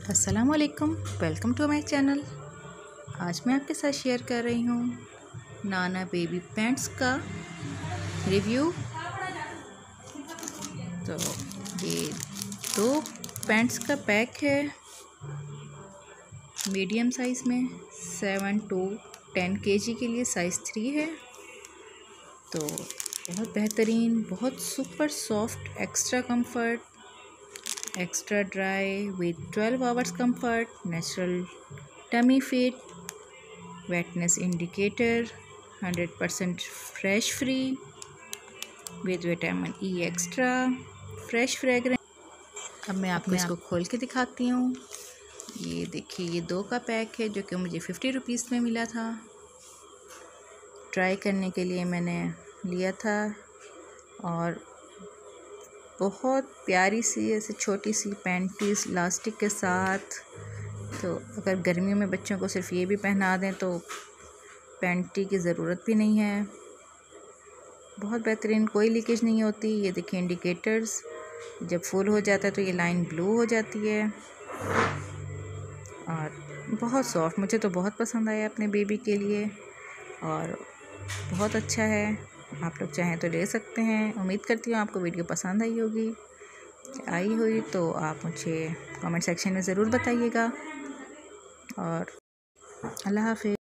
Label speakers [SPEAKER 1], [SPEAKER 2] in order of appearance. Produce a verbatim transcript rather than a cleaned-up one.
[SPEAKER 1] अस्सलाम वालेकुम, welcome to my channel. आज मैं आपके साथ शेयर कर रही हूँ नाना बेबी पैंट्स का रिव्यू। तो ये दो पैंट्स का पैक है मीडियम साइज़ में, सेवन टू टेन केजी के लिए साइज़ थ्री है। तो बहुत बेहतरीन, बहुत super soft, extra comfort, extra dry with twelve hours comfort, natural tummy fit, wetness indicator, one hundred percent fresh free with vitamin E extra, fresh fragrance। अब मैं आपको इसको खोल के दिखाती हूँ। ये देखिए, ये दो का पैक है जो कि मुझे फिफ्टी रुपीज़ में मिला था। ट्राई करने के लिए मैंने लिया था और बहुत प्यारी सी ऐसे छोटी सी पैंटीज इलास्टिक के साथ। तो अगर गर्मियों में बच्चों को सिर्फ ये भी पहना दें तो पैंटी की ज़रूरत भी नहीं है। बहुत बेहतरीन, कोई लीकेज नहीं होती। ये देखिए इंडिकेटर्स, जब फुल हो जाता है तो ये लाइन ब्लू हो जाती है और बहुत सॉफ्ट, मुझे तो बहुत पसंद आया अपने बेबी के लिए और बहुत अच्छा है। आप लोग चाहें तो ले सकते हैं। उम्मीद करती हूँ आपको वीडियो पसंद आई होगी। आई हुई तो आप मुझे कमेंट सेक्शन में ज़रूर बताइएगा और अल्लाह हाफ़िज़।